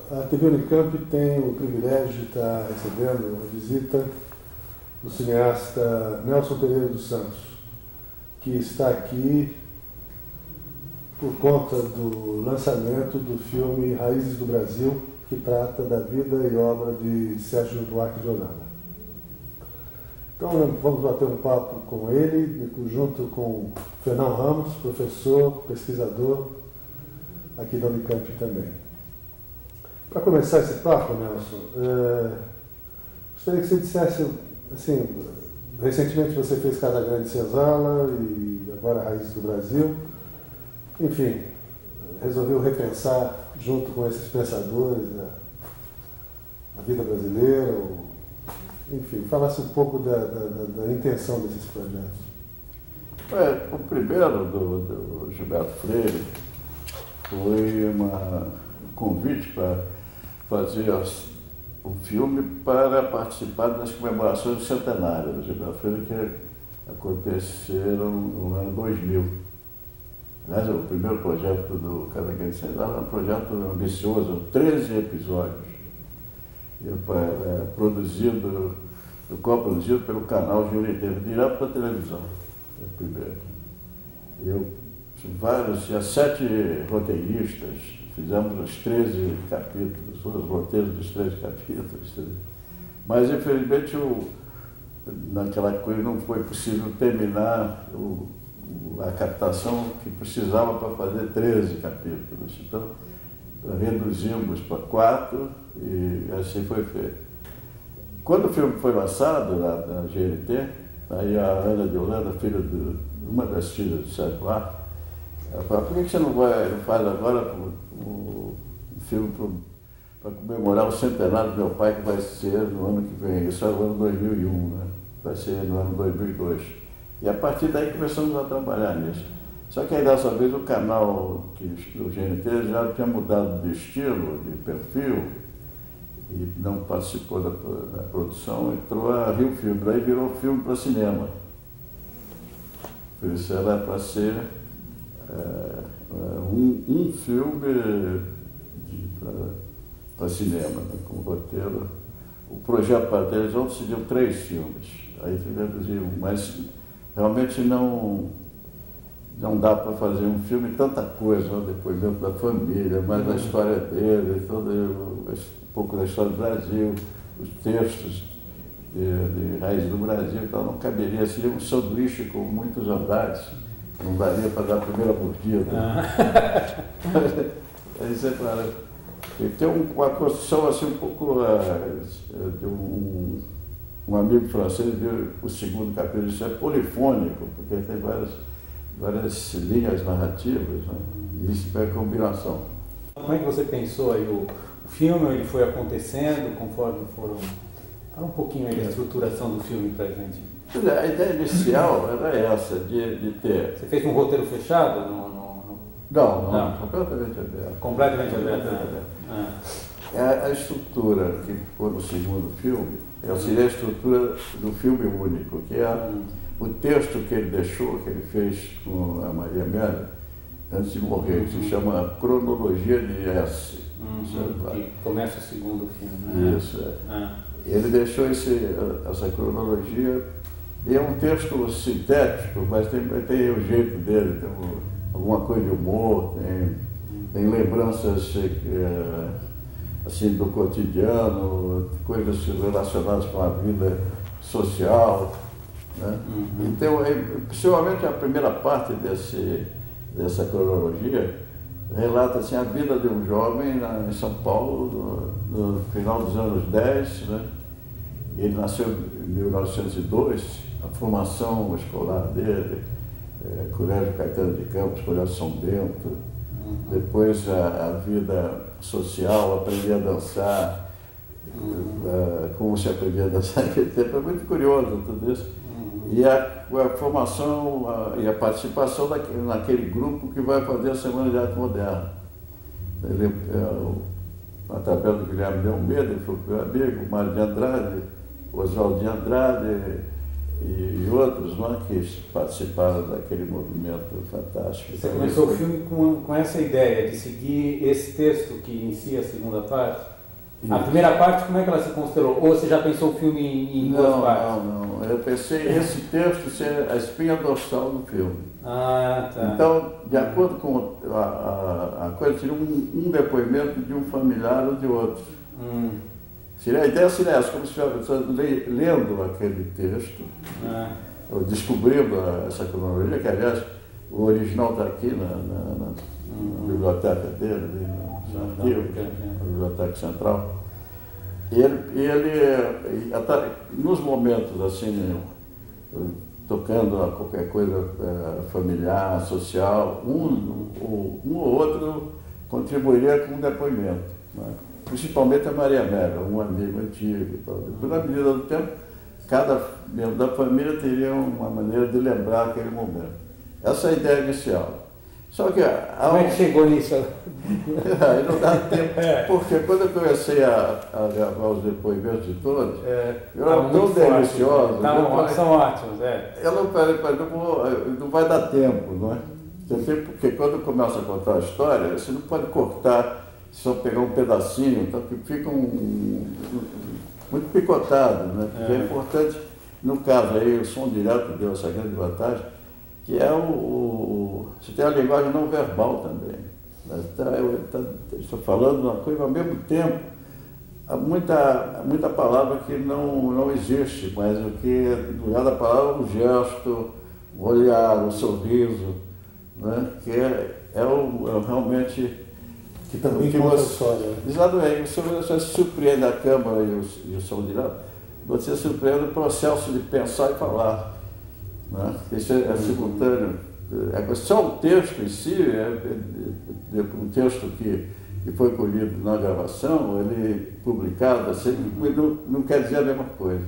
A TV Unicamp tem o privilégio de estar recebendo a visita do cineasta Nelson Pereira dos Santos, que está aqui por conta do lançamento do filme Raízes do Brasil, que trata da vida e obra de Sérgio Buarque de Holanda. Então vamos bater um papo com ele, junto com Fernão Ramos, professor, pesquisador aqui da Unicamp também. Para começar esse papo, Nelson, gostaria que você dissesse, assim, recentemente você fez Casa Grande e Senzala e agora Raízes do Brasil. Enfim, resolveu repensar junto com esses pensadores a vida brasileira, enfim, falasse um pouco da intenção desses projetos. O primeiro do Gilberto Freire foi um convite para fazer o filme para participar das comemorações do centenário do Gilberto Freire, que aconteceram no ano 2000. Aliás, o primeiro projeto do Casa Grande e Senzala era um projeto ambicioso, 13 episódios, coproduzido pelo canal Juriteiro, direto para a televisão. Tinha 7 roteiristas, fizemos os 13 capítulos, os roteiros dos 13 capítulos. Mas, infelizmente, naquela coisa não foi possível terminar a captação que precisava para fazer 13 capítulos. Então, reduzimos para 4 e assim foi feito. Quando o filme foi lançado na GNT, aí a Ana de Holanda, filha de uma das filhas de Sérgio Buarque, ela falou: por que você não faz agora um filme para comemorar o centenário do meu pai, que vai ser no ano que vem? Isso é no ano 2001, né? Vai ser no ano 2002. E a partir daí começamos a trabalhar nisso. Só que aí dessa vez o canal do GNT já tinha mudado de estilo, de perfil, e não participou da produção, entrou a Rio Filme, daí virou filme para cinema. Por isso era para ser um filme para cinema, né, com roteiro. O projeto para a televisão decidiu 3 filmes, aí reduziu, mas realmente não dá para fazer um filme, tanta coisa, o depoimento da família, mas a história dele, um pouco da história do Brasil, os textos de Raízes do Brasil, então não caberia, seria um sanduíche com muitos andares, não daria para dar a primeira mordida. Aí você fala, tem uma construção assim um pouco de um amigo francês viu o segundo capítulo, isso é polifônico, porque tem várias linhas narrativas, né? E isso é combinação. Como é que você pensou aí o filme? Ele foi acontecendo conforme foram... Fala um pouquinho aí da estruturação do filme pra gente. A ideia inicial era essa, de ter... Você fez um roteiro fechado? Não, completamente aberto. Completamente aberto. A estrutura que foi no segundo filme, seria a estrutura do filme único, que é o texto que ele deixou, que ele fez com a Maria Amélia, antes de morrer, que se chama Cronologia de S. Que começa o segundo filme, né? Isso, Ele deixou essa cronologia, e é um texto sintético, mas tem o jeito dele, tem alguma coisa de humor, tem lembranças assim, do cotidiano, coisas relacionadas com a vida social, né? Então, principalmente a primeira parte dessa cronologia relata assim, a vida de um jovem em São Paulo no final dos anos 10, né? Ele nasceu em 1902, a formação escolar dele, Colégio Caetano de Campos, Colégio São Bento, depois a vida social, aprender a dançar, como se aprendia a dançar naquele tempo, é muito curioso tudo isso. E a formação e a participação naquele grupo que vai fazer a Semana de Arte Moderna. Ele, através do Guilherme de Almeida, ele foi meu amigo, Mário de Andrade, Oswaldo de Andrade, e outros, né, que participaram daquele movimento fantástico. Você começou o filme com essa ideia de seguir esse texto que inicia a segunda parte? Isso. A primeira parte, como é que ela se constelou? Ou você já pensou o filme em duas partes? Não. Eu pensei esse texto ser a espinha dorsal do filme. Ah, tá. Então, de acordo com a coisa, seria um depoimento de um familiar ou de outro. Seria, a ideia seria essa, como se estivesse lendo aquele texto, ou descobrindo essa cronologia, que aliás o original está aqui na biblioteca dele, no arquivo, na biblioteca central. E ele nos momentos assim, tocando a qualquer coisa familiar, social, um ou outro contribuiria com um depoimento, né? Principalmente a Maria Amélia, um amigo antigo e tal. Depois, na medida do tempo, cada membro da família teria uma maneira de lembrar aquele momento. Essa é a ideia inicial. Só que... Como é que chegou nisso? Aí não dá tempo, porque quando eu comecei a gravar os depoimentos de todos, eu era tão delicioso. São ótimos, Eu não falei, não vai dar tempo, não é? Porque quando começa a contar a história, você não pode cortar, só pegar um pedacinho, então fica muito picotado, né? Porque é importante, no caso aí, o som direto deu essa grande vantagem, que é você tem a linguagem não verbal também. Estou falando uma coisa ao mesmo tempo, há muita palavra que não existe, mas o que, no lugar da palavra, o gesto, o olhar, o sorriso, né? Que realmente... Que também conta a história. Exatamente, você surpreende a câmera e o som direto, você surpreende o processo de pensar e falar. Né? Isso é simultâneo. Só o texto em si, um texto que foi colhido na gravação, ele publicado, assim, não quer dizer a mesma coisa.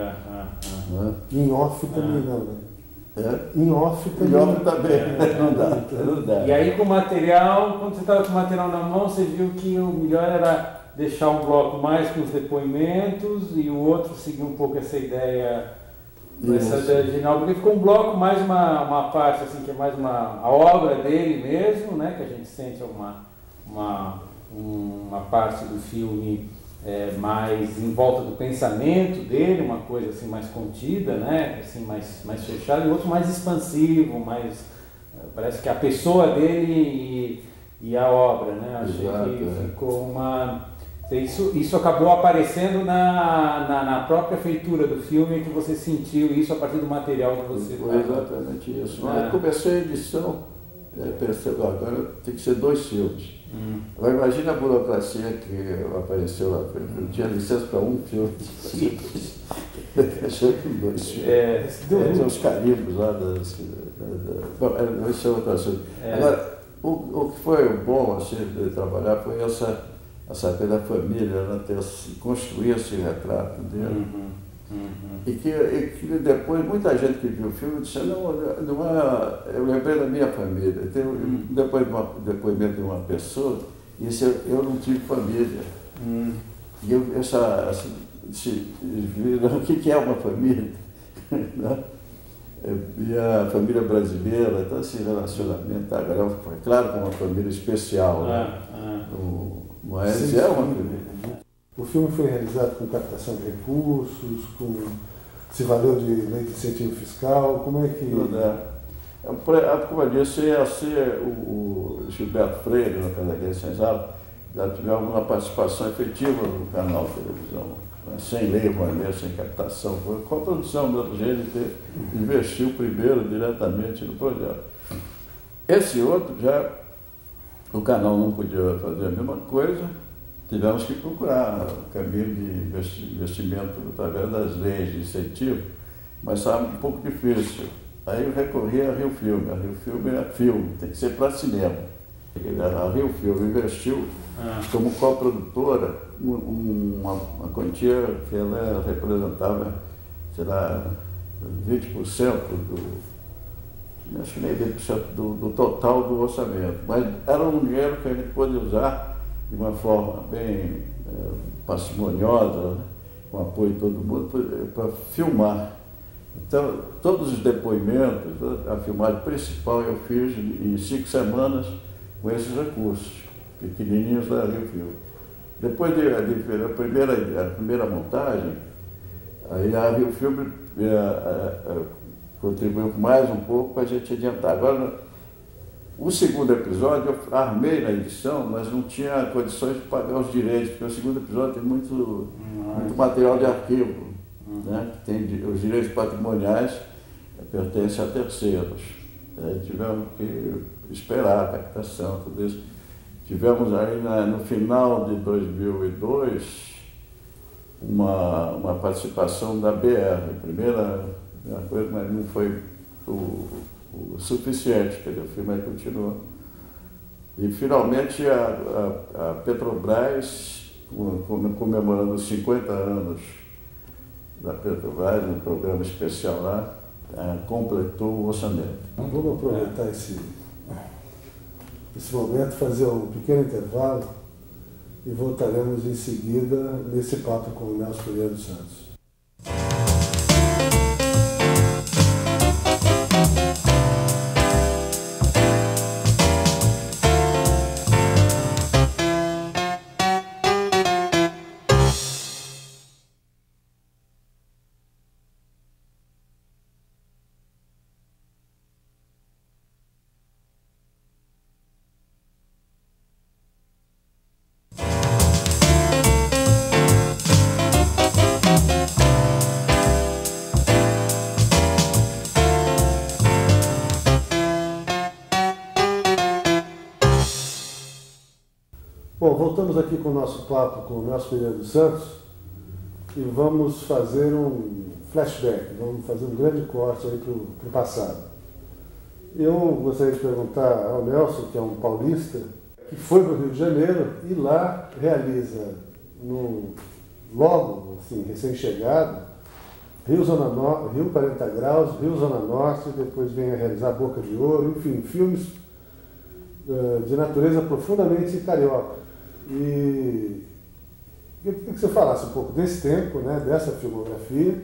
Né? Em off também não, né? Em off também. Não dá. E aí com o material, quando você estava com o material na mão, você viu que o melhor era deixar um bloco mais com os depoimentos e o outro seguir um pouco essa ideia original, porque ficou um bloco mais uma parte assim, que é mais a obra dele mesmo, né? Que a gente sente uma parte do filme mais em volta do pensamento dele, uma coisa assim mais contida, né? Assim, mais fechada, e outro mais expansivo, parece que a pessoa dele e a obra, né? Achei que ficou isso acabou aparecendo na própria feitura do filme, que você sentiu isso a partir do material que você foi exatamente isso. Eu comecei a edição, pensei, agora tem que ser 2 filmes. Agora imagina a burocracia que apareceu lá. Eu tinha licença para um filme. Achei que 2 filmes. Tem uns carimbos lá bom, esse é outro assunto. Agora, o que foi bom assim, de trabalhar foi essa coisa da família, né, construir esse retrato dele. E que depois muita gente que viu o filme disse, eu lembrei da minha família. Tem depoimento de uma pessoa, e eu não tive família. E o que é uma família? E a família brasileira, então esse relacionamento, agora foi claro que é uma família especial, né? Mas é uma família. O filme foi realizado com captação de recursos, se valeu de lei de incentivo fiscal, como é que... Como eu disse, o Gilberto Freire, no Cadaqués Senzala, já tivemos uma participação efetiva no canal de televisão, né? Sem lei, sem captação, foi com a produção do GNT, investiu primeiro diretamente no projeto. Esse outro já, o canal não podia fazer a mesma coisa, tivemos que procurar o caminho de investimento através das leis de incentivo, mas estava um pouco difícil. Aí eu recorri a Rio Filme. A Rio Filme é filme, tem que ser para cinema. A Rio Filme investiu como coprodutora uma quantia que ela representava, sei lá, 20% acho que nem 20% do total do orçamento. Mas era um dinheiro que a gente pôde usar de uma forma bem parcimoniosa, né, com apoio de todo mundo, para filmar Então, todos os depoimentos, a filmagem principal eu fiz em 5 semanas com esses recursos, pequenininhos da Rio Filme. Depois da primeira montagem, aí a Rio Filme contribuiu mais um pouco para a gente adiantar. Agora, o segundo episódio eu armei na edição, mas não tinha condições de pagar os direitos, porque o segundo episódio tem muito material de arquivo, né? Tem os direitos patrimoniais pertencem a terceiros. Tivemos que esperar a captação, tudo isso. Tivemos aí no final de 2002 uma participação da BR, primeira coisa, mas não foi o suficiente, quer dizer, o filme continuou. E finalmente a Petrobras, comemorando os 50 anos da Petrobras, um programa especial lá, completou o orçamento. Então vamos aproveitar esse momento, fazer um pequeno intervalo e voltaremos em seguida nesse papo com o Nelson Pereira dos Santos. Bom, voltamos aqui com o nosso papo com o Nelson Pereira dos Santos e vamos fazer um flashback, vamos fazer um grande corte aí para o passado. Eu gostaria de perguntar ao Nelson, que é um paulista, que foi para o Rio de Janeiro e lá realiza, logo assim, recém-chegado, Rio 40 Graus, Rio Zona Norte, depois vem a realizar Boca de Ouro, enfim, filmes de natureza profundamente carioca. E eu queria que você falasse um pouco desse tempo, né, dessa filmografia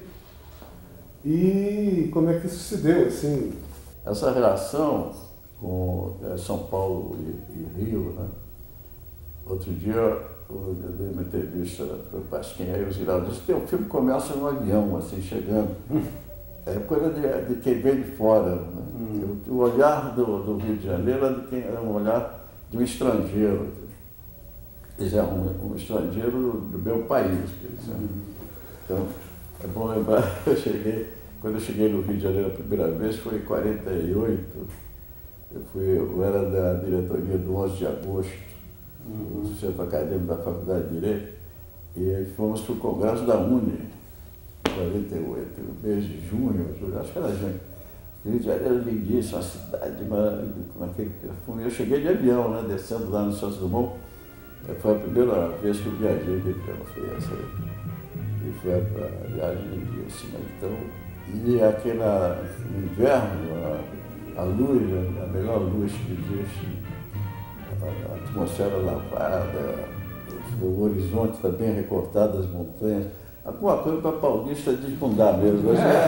e como é que isso se deu, assim. Essa relação com São Paulo e Rio, né? Outro dia eu dei uma entrevista para o Pasquim, aí o Ziraldo disse que o filme começa no avião, assim, chegando. É coisa de quem vem de fora. Né? O olhar do Rio de Janeiro é um olhar de um estrangeiro. Quer dizer, um estrangeiro do meu país. Então, é bom lembrar, quando eu cheguei no Rio de Janeiro a primeira vez, foi em 48. Eu era da diretoria do 11 de agosto, do Centro Acadêmico da Faculdade de Direito, e fomos para o Congresso da UNE, 48, no mês de junho, acho que era junho. O Rio de Janeiro era lindíssimo, a cidade, com aquele perfume. Eu cheguei de avião, né, descendo lá no Santos Dumont. Foi a primeira vez que eu viajei de avião, foi essa aí. E foi a viagem lindíssima. Então, e no inverno, a luz, a melhor luz que existe, a atmosfera lavada, o horizonte está bem recortado, as montanhas. Alguma coisa para paulista desbundar mesmo.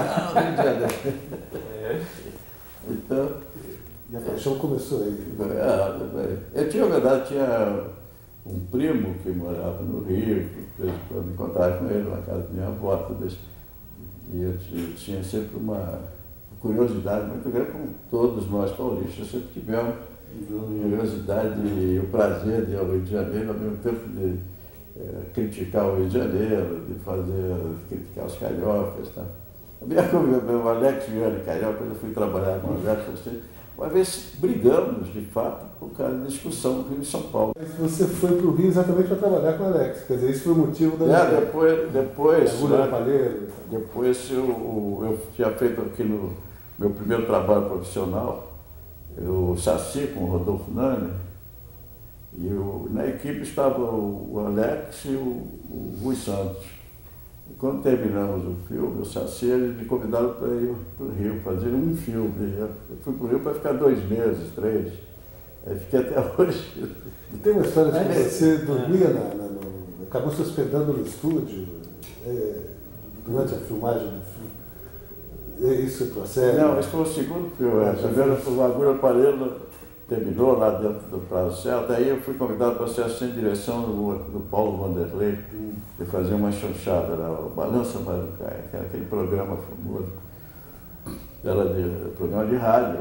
Então, e a paixão começou aí. Na verdade, tinha um primo que morava no Rio, que eu me encontrava com ele na casa da minha avó, tudo isso. E eu tinha sempre uma curiosidade muito grande, como todos nós paulistas sempre tivemos, curiosidade e o prazer de ir ao Rio de Janeiro, ao mesmo tempo de criticar o Rio de Janeiro, de criticar os cariocas. Tá? O Alex Viana Carioca, quando eu fui trabalhar com o Alex, uma vez brigamos, de fato, por causa da discussão do Rio e São Paulo. Mas você foi para o Rio exatamente para trabalhar com o Alex, quer dizer, isso foi o motivo da... Depois eu tinha feito aqui no meu primeiro trabalho profissional, o Saci com o Rodolfo Nani, e na equipe estava o Alex e o Rui Santos. E quando terminamos o filme, o Saci, eles me convidaram para ir para o Rio fazer um filme. Eu fui para o Rio para ficar 2 meses, 3. Aí fiquei até hoje. E tem uma história de que você dormia, acabou se hospedando no estúdio durante a filmagem do filme. Isso procede? Não, esse foi o segundo filme. O Agulha Parelho terminou lá dentro do prazo certo. Aí eu fui convidado para ser assistente de direção do Paulo Vanderlei, de fazer uma chanchada lá, o Balança Marucaia, que era aquele programa famoso. Era programa de rádio.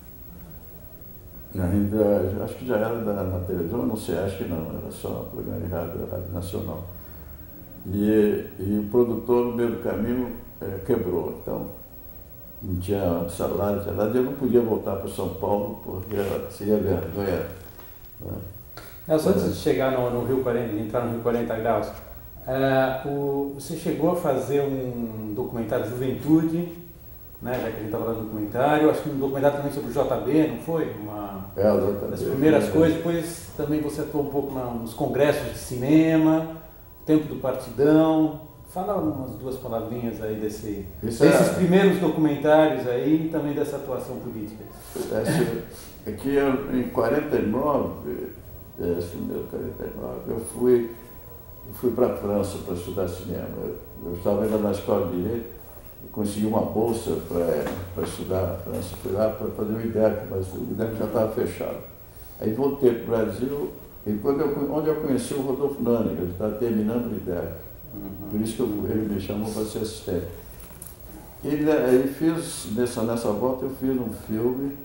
Ainda, acho que já era na televisão, não sei, acho que não, era só um programa de rádio nacional. E o produtor, no meio do caminho, quebrou. Então, não tinha salário, eu não podia voltar para São Paulo porque seria vergonha. Só antes de chegar no Rio 40, de entrar no Rio 40 Graus, você chegou a fazer um documentário Juventude, né, já que a gente está falando de documentário, acho que um documentário também sobre o JB, não foi? Uma das primeiras coisas, depois também você atuou um pouco nos congressos de cinema, Tempo do Partidão. Fala umas duas palavrinhas aí desses primeiros documentários aí e também dessa atuação política. É que em 49, eu fui para a França para estudar cinema. Eu estava ainda na escola de Direito, consegui uma bolsa para estudar na França. Fui lá para fazer o IDEC, mas o IDEC já estava fechado. Aí voltei para o Brasil, e onde eu conheci o Rodolfo Nânega, ele estava terminando o IDEC. Por isso que ele me chamou para ser assistente. Ele fez, nessa volta eu fiz um filme,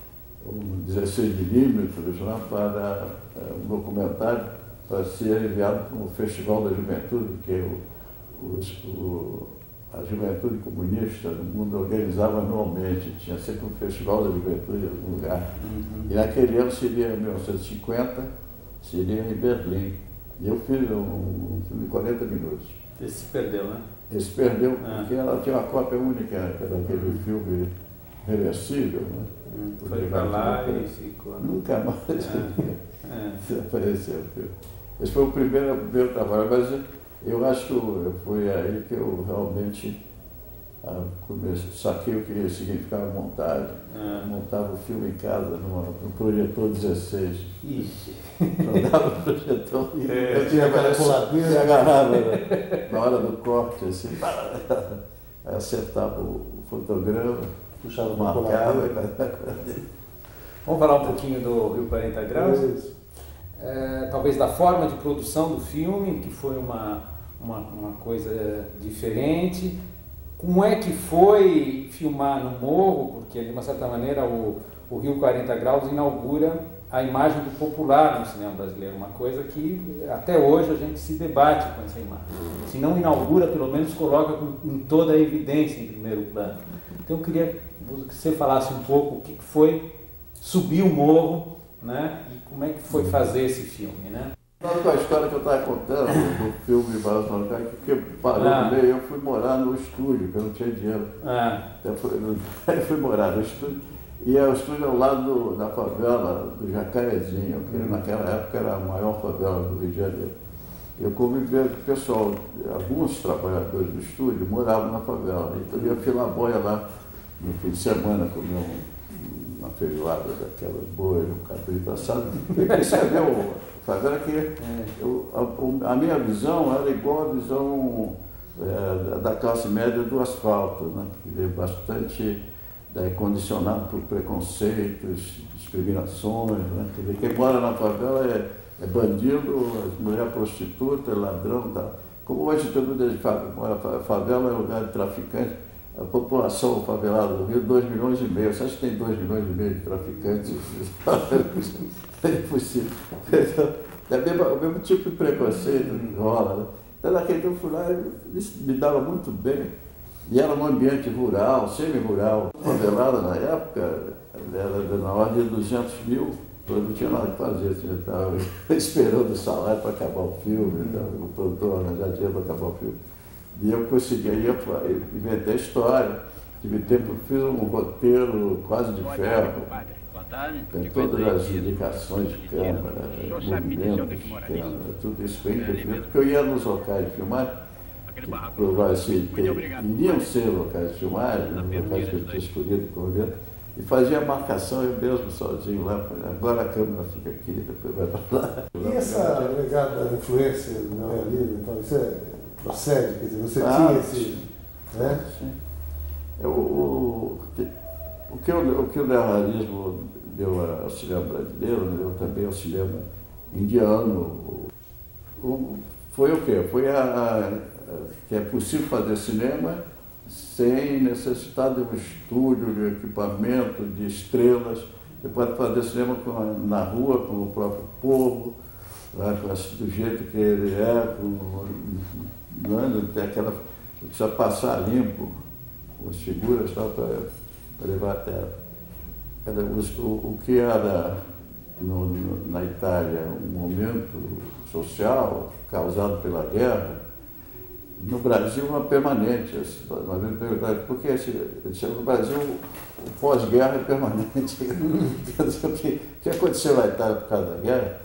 16mm, lá, para um documentário para ser enviado para o Festival da Juventude, que a Juventude Comunista do mundo organizava anualmente, tinha sempre um Festival da Juventude em algum lugar. E naquele ano seria, em 1950, seria em Berlim. E eu fiz um filme de 40 minutos. Esse se perdeu, né? Esse perdeu, porque ela tinha uma cópia única, que era aquele filme reversível. Né? Foi para lá e ficou. Nunca mais apareceu o filme. Esse foi o primeiro trabalho, mas eu acho que foi aí que eu realmente saquei o que significava montagem. Montava o filme em casa, num projetor 16. Ixi. Rodava o projetor e eu tinha calculadora e agarrava na hora do corte, assim, aí acertava o fotograma, puxava uma marcava. Vamos falar um pouquinho do Rio 40 Graus? Talvez da forma de produção do filme, que foi uma coisa diferente. Como é que foi filmar no morro? Porque, de uma certa maneira, o Rio 40 Graus inaugura a imagem do popular no cinema brasileiro, uma coisa que até hoje a gente se debate com essa imagem. Se não inaugura, pelo menos coloca em toda a evidência em primeiro plano. Então eu queria que você falasse um pouco o que foi subir o morro, né, e como é que foi fazer esse filme, né? Com a história que eu estava contando do filme Balança Marucaia, que parou no meio, eu fui morar no estúdio, porque eu não tinha dinheiro. Aí fui morar no estúdio, e o estúdio ao lado da favela do Jacarezinho, que naquela época era a maior favela do Rio de Janeiro. Eu convivia com o pessoal, alguns trabalhadores do estúdio moravam na favela, então eu ia filar boia lá no fim de semana, comer uma feijoada daquelas boas, um cabrito assado. Isso é meu favela que a minha visão era igual a visão da classe média do asfalto, né? Que é bastante condicionado por preconceitos, discriminações, né? Quem mora na favela é bandido, mulher prostituta, ladrão, tá? Como hoje todo mundo fala, a favela é lugar de traficante. A população favelada do Rio, 2,5 milhões. Você acha que tem 2,5 milhões de traficantes? É impossível. É o mesmo tipo de preconceito que rola. Né? Então, naquele tempo, eu fui lá e isso me dava muito bem. E era um ambiente rural, semi-rural. Favelada, na época, era na ordem de 200 mil. Eu não tinha nada que fazer, assim, eu estava esperando o salário para acabar o filme, o produtor arranjar dinheiro para acabar o filme. E eu consegui, aí eu inventei a história, tive tempo, fiz um roteiro quase de ferro, tem todas as indicações de câmera, movimentos de câmera, tudo isso bem definido, porque eu ia nos locais de filmagem, iriam ser locais de filmagem, locais que eu tinha escolhido com o governo, e fazia a marcação eu mesmo sozinho lá, agora a câmera fica aqui, depois vai para lá. E essa legada influência do neorrealismo, então, isso procede? Quer dizer, você tinha esse... Né? Sim. O que o neorrealismo deu ao cinema brasileiro, deu também ao cinema indiano. Foi o quê? Foi que é possível fazer cinema sem necessitar de um estúdio, de equipamento, de estrelas. Você pode fazer cinema na rua, com o próprio povo, do jeito que ele é, precisa passar limpo as figuras para levar a tela. O que era na Itália um momento social causado pela guerra, no Brasil uma permanente. Uma vez me perguntaram por que no Brasil o pós-guerra é permanente. O que aconteceu na Itália por causa da guerra?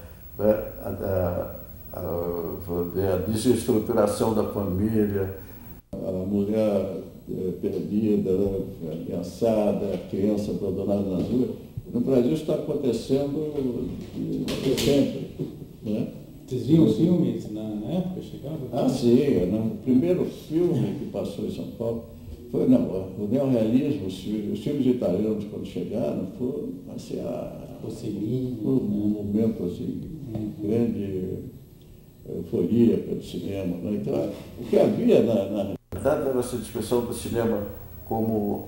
A desestruturação da família, a mulher perdida, ameaçada, a criança abandonada na rua. No Brasil está acontecendo sempre, né? Vocês viam os filmes na época? Chegava? Sim. O primeiro filme que passou em São Paulo foi o neorrealismo. Os filmes italianos, quando chegaram, foi assim, um momento assim, grande euforia pelo cinema. Né? Então, o que havia na realidade era essa discussão do cinema como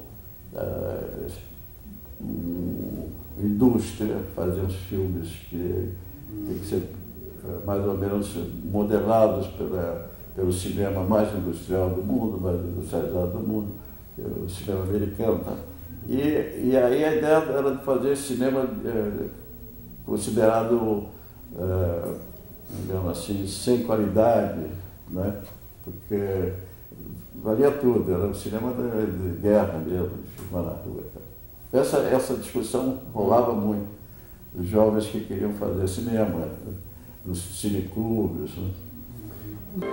indústria, fazer os filmes que tem que ser mais ou menos modelados pelo cinema mais industrial do mundo, mais industrializado do mundo, o cinema americano. Tá? E aí a ideia era de fazer cinema considerado, digamos assim, sem qualidade, né? Porque valia tudo, era um cinema de guerra mesmo, de filmar na rua. Tá? Essa discussão rolava muito, os jovens que queriam fazer cinema, nos cineclubes. Né?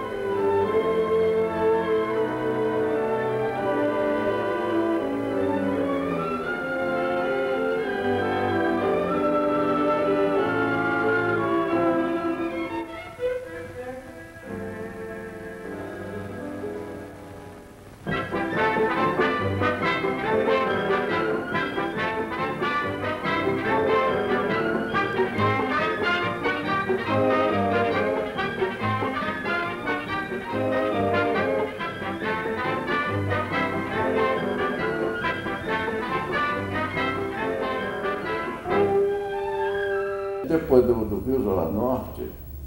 Depois do Rio Zona Norte,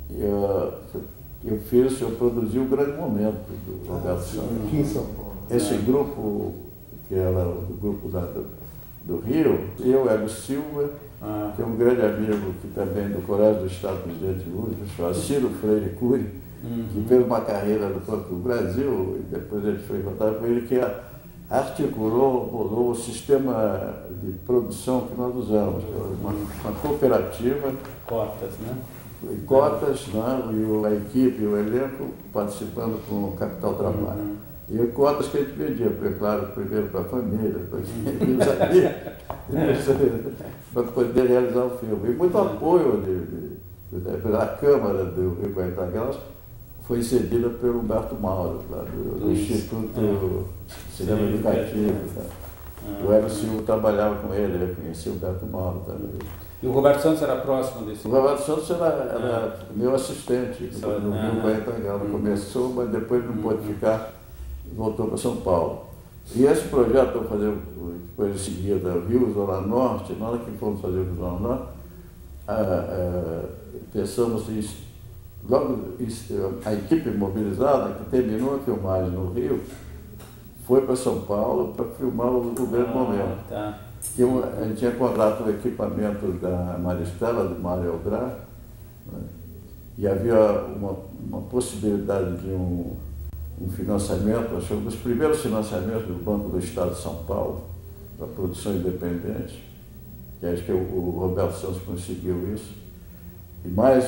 eu produzi o Grande Momento do Roberto Santos. Aqui em São Paulo. Esse grupo, que era do grupo do Rio, eu, Hélio Silva, que é um grande amigo que também do Colégio do Estado Presidente Lula, chamado Ciro Freire Cury, que fez uma carreira no Banco do Brasil, e depois ele foi contado com ele, que bolou o sistema de produção que nós usamos, uma cooperativa. Cotas, né? Cotas, né? E a equipe, o elenco participando com o capital trabalho. E cotas que a gente vendia, claro, primeiro para a família, para os amigos, para poder realizar o filme. E muito apoio da Câmara do Rio Guaitaguelas foi cedida pelo Humberto Mauro, do Instituto Cinema Educativo. O Hélio Silva trabalhava com ele, eu conheci o Humberto Mauro também. E o Roberto Santos era próximo desse? O Roberto Santos era meu assistente no Rio Guaitaguela. Começou, mas depois não pôde ficar, voltou para São Paulo. E esse projeto eu fazer depois em seguida, Rio Zona Norte, na hora que fomos fazer o Rio Zona Norte, pensamos em logo a equipe mobilizada, que terminou a filmagem no Rio, foi para São Paulo para filmar o Grande Momento. Tá. A gente tinha contrato o equipamento da Maristela, do Mário Eldrar, né? E havia uma possibilidade de um financiamento, acho que um dos primeiros financiamentos do Banco do Estado de São Paulo, para produção independente, que acho que o Roberto Santos conseguiu isso. E mais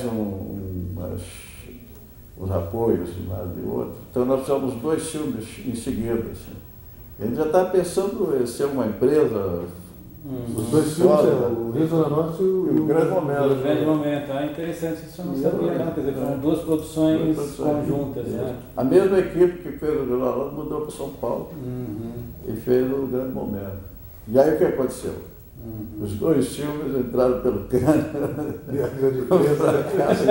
uns apoios de um lado e outro. Então nós fizemos 2 filmes em seguida. Assim. A gente já estava pensando em ser uma empresa Os dois filmes, o Rio Zona Norte e o Grande Momento. O Grande Momento. Ah, interessante, isso eu não sabia, não. Quer dizer, foram duas produções conjuntas, né? A mesma equipe que fez o Vila Lobos mudou para São Paulo e fez o Grande Momento. E aí o que aconteceu? Os dois filmes entraram pelo cano. E a grande empresa.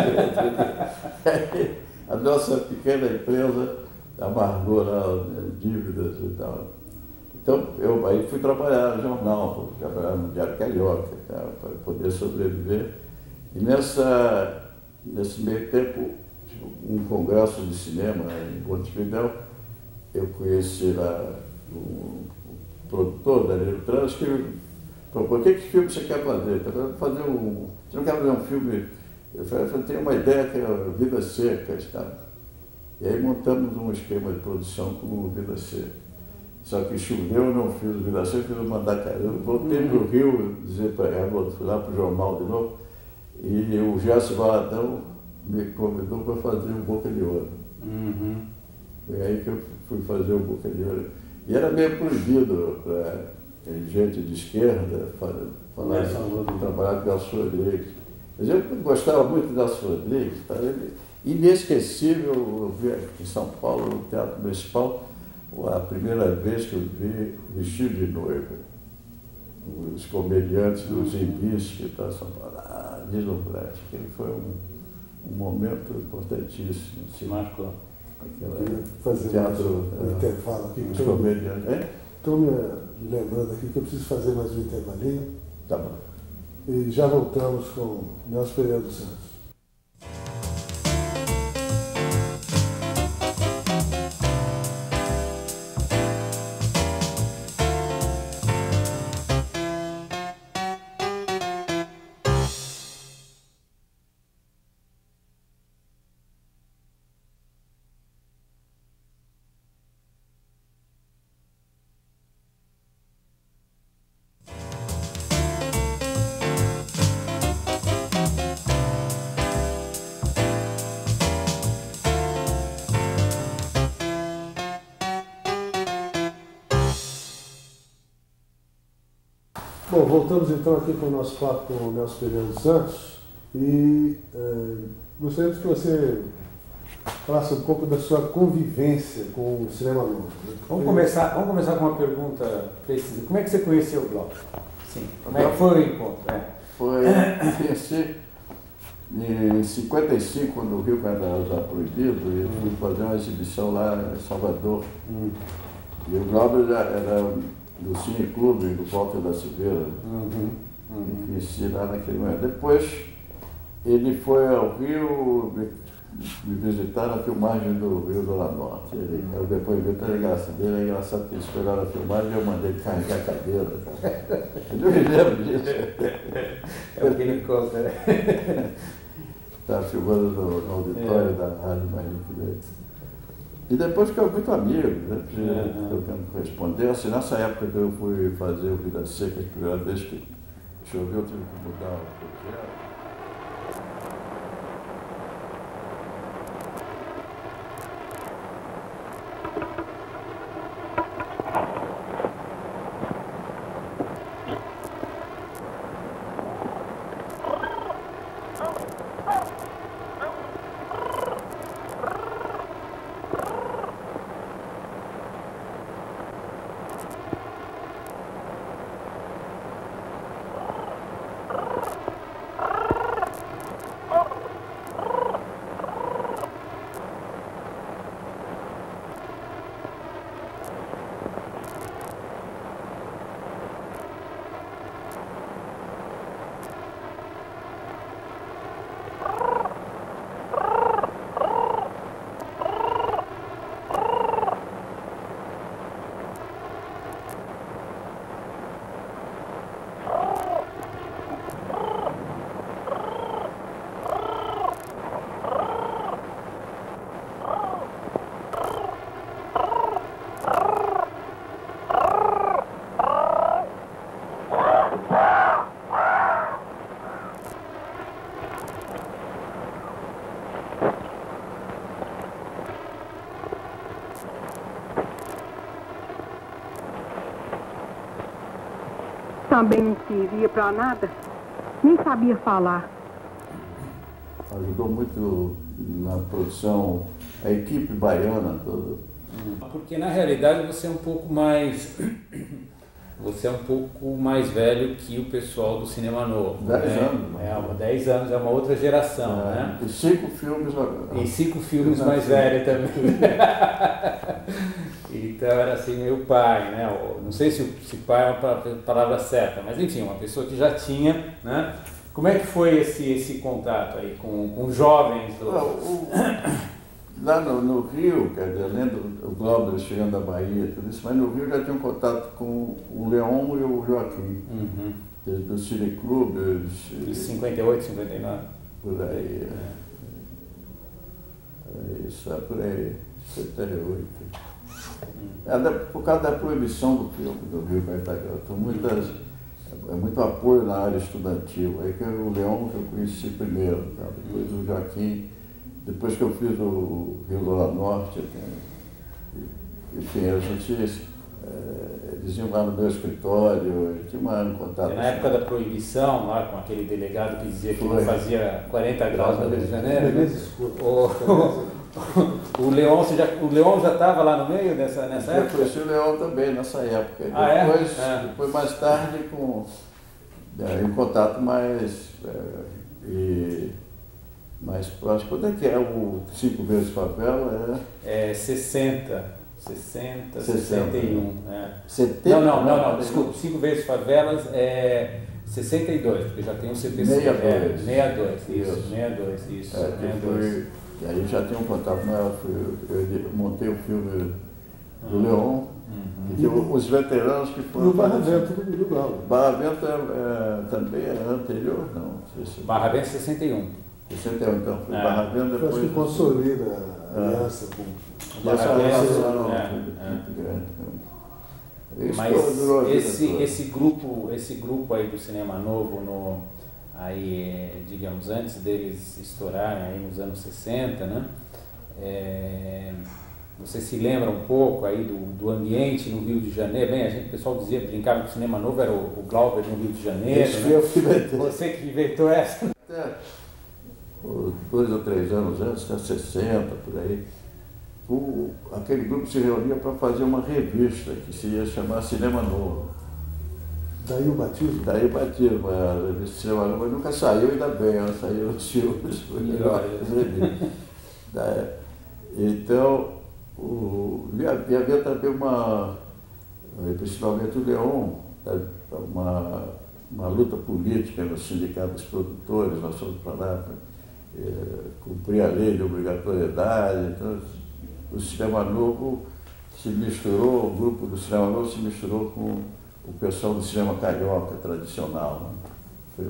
A nossa pequena empresa amargou lá dívidas e tal. Então, eu aí fui trabalhar no jornal, trabalhar no Diário Carioca, para poder sobreviver. E nesse meio tempo, um congresso de cinema em Montevidéu, eu conheci lá um produtor, Danilo Trans, que propôs: que filme você quer fazer? Você não quer fazer um filme? Eu falei: eu tenho uma ideia que é Vidas Secas, tá? E aí montamos um esquema de produção com Vidas Secas. Só que choveu, eu não fiz o Vida Seca, fiz o Mandacaru. Eu voltei para o Rio, desempregado, fui lá para o jornal de novo, e o Gerson Valadão me convidou para fazer o Boca de Ouro. Foi aí que eu fui fazer o Boca de Ouro. E era meio proibido para gente de esquerda trabalhar com Nelson Rodrigues. Mas eu gostava muito de Nelson Rodrigues. Tá? Inesquecível, eu vi aqui em São Paulo, no Teatro Municipal, a primeira vez que eu vi Vestido de Noiva. Os comediantes dos Zimbis que estão em São Paulo, deslumbrante. Aquele foi um momento importantíssimo. Se marcou. Fazer teatro, um intervalo aqui. Os comediantes. Estou me lembrando aqui que eu preciso fazer mais um intervalinho. Tá bom. E já voltamos com Nelson Pereira dos Santos. Bom, voltamos então aqui com o nosso papo com o Nelson Pereira dos Santos e gostaríamos que você falasse um pouco da sua convivência com o cinema novo. Vamos começar com uma pergunta precisa. Como é que você conheceu o bloco? Sim. Como é que foi o encontro? Conheci em 55, quando o Rio ainda era proibido, e eu fui fazer uma exibição lá em Salvador. E o Glauber era do Cine Clube, do Walter da Silveira. Conheci lá naquele momento. Depois, ele foi ao Rio me visitar na filmagem do Rio Zona Norte. O depoimento era engraçado. Ele é engraçado que eles foi lá na filmagem e eu mandei ele carregar a cadeira. Eu não me lembro disso. É o que ele conta, né? Estava filmando no auditório da Rádio Marinho. E depois ficamos muito amigos, né? Trocando correspondência. Nessa época que eu fui fazer o Vida Seca, a primeira vez que choveu, eu tive que mudar o projeto. também não servia para nada, nem sabia falar. Ajudou muito na produção, a equipe baiana toda. Porque na realidade você é um pouco mais velho que o pessoal do cinema novo. 10 né? anos. 10 anos, é uma outra geração, né? E 5 filmes. E 5 filmes mais velho também. Então era assim, meu pai, né? Não sei se pai é a palavra certa, mas enfim, uma pessoa que já tinha, né? Como é que foi esse contato aí com jovens? Lá no Rio, quer dizer, além do Glauber chegando da Bahia, tudo isso, mas no Rio já tinha um contato com o Leon e o Joaquim, do Cineclube. De 58, 59? Por aí, isso, por aí, 78. Por causa da proibição do filme do Rio Caetano, muito apoio na área estudantil. Aí que o Leon eu conheci primeiro, tá? Depois o Joaquim. Depois que eu fiz o Rio Dola Norte, enfim, a gente, eles iam lá no meu escritório, tinha um contato. Na época da proibição, lá com aquele delegado que dizia que não fazia 40 graus no Rio de Janeiro, né? O Leon já estava lá no meio nessa época? Eu conheci o Leon também nessa época. Depois mais tarde, em contato mais próximo. Quando é que é o 5 vezes favela? É 60, 61. É. 70? Não, desculpa, 5 vezes favelas é 62, porque já tem o CPC. 62, isso. E aí já tinha um contato maior, eu montei o filme do Leon, e os veteranos que foram... E o Barra Vento do Glauber. Barra Vento também é anterior, não sei se... Barra Vento 61. 61, então, foi Barra Vento depois... Eu acho que consolida a aliança com... Essa relação muito grande. Mas esse grupo aí do cinema novo, aí, digamos, antes deles estourarem aí nos anos 60, né? Você se lembra um pouco aí do ambiente no Rio de Janeiro? Bem, o pessoal brincava que o cinema novo era o Glauber no Rio de Janeiro. Você que inventou essa? 2 ou 3 anos antes, 60, por aí, aquele grupo se reunia para fazer uma revista que se ia chamar Cinema Novo. Daí o batismo? Daí o batismo, a revista Cinema Novo, mas nunca saiu, ainda bem, saiu os filmes. Então, havia também principalmente o Leon, uma luta política no sindicato dos produtores, nós fomos para lá para cumprir a lei de obrigatoriedade. Então, o Cinema Novo se misturou, o grupo do Cinema Novo se misturou com o pessoal do cinema carioca tradicional. Né? Foi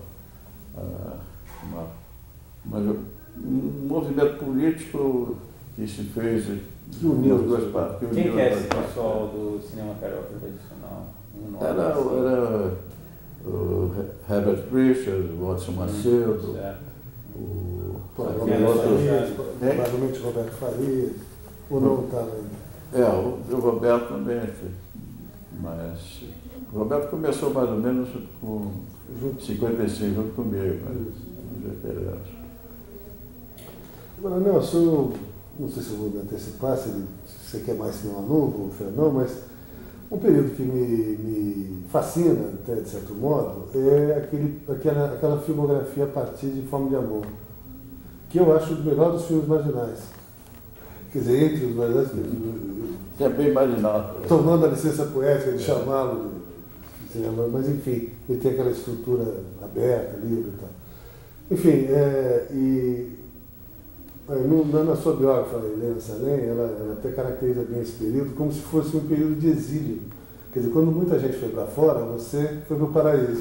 um movimento político que se fez que uniu as duas partes. Quem que é esse pessoal do cinema carioca tradicional? Era o Herbert Richards, o Watson Macedo, provavelmente Roberto Faria, ou não estava ainda? O Roberto também, mas o Roberto começou mais ou menos com 55, junto comigo, os veteranos. Agora, Nelson, não sei se eu vou me antecipar, se você quer mais cinema novo, Fernão, mas um período que me fascina, até de certo modo, é aquela filmografia a partir de Fome de Amor, que eu acho o melhor dos filmes marginais. Quer dizer, entre os marginais, que é bem marginal. Tomando a licença poética de chamá-lo de cinema, mas enfim, ele tem aquela estrutura aberta, livre e tal. Enfim, na sua biógrafa, Helena Salem, ela até caracteriza bem esse período como se fosse um período de exílio. Quer dizer, quando muita gente foi para fora, você foi para o paraíso.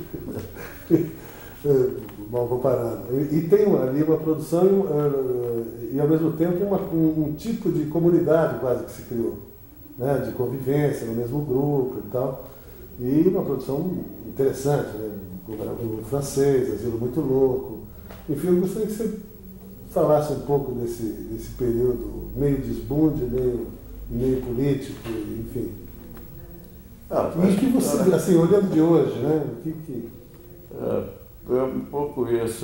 Mal comparado. E tem ali uma produção e ao mesmo tempo um tipo de comunidade quase que se criou, né? De convivência no mesmo grupo e tal. E uma produção interessante, né? O francês, Asilo Muito Louco. Enfim, eu gostaria que você falasse um pouco desse período meio desbunde, meio político, enfim. E que você, assim, olhando de hoje, né? O que... Foi um pouco isso,